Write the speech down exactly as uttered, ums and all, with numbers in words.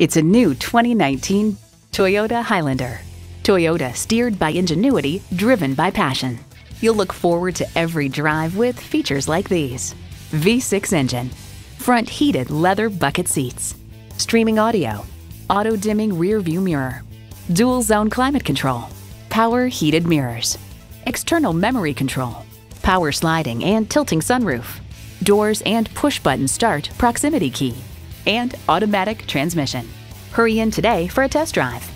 It's a new twenty nineteen Toyota Highlander. Toyota, steered by ingenuity, driven by passion. You'll look forward to every drive with features like these: V six engine, front heated leather bucket seats, streaming audio, auto-dimming rear view mirror, dual zone climate control, power heated mirrors, external memory control, power sliding and tilting sunroof, doors and push-button start proximity key, and automatic transmission. Hurry in today for a test drive.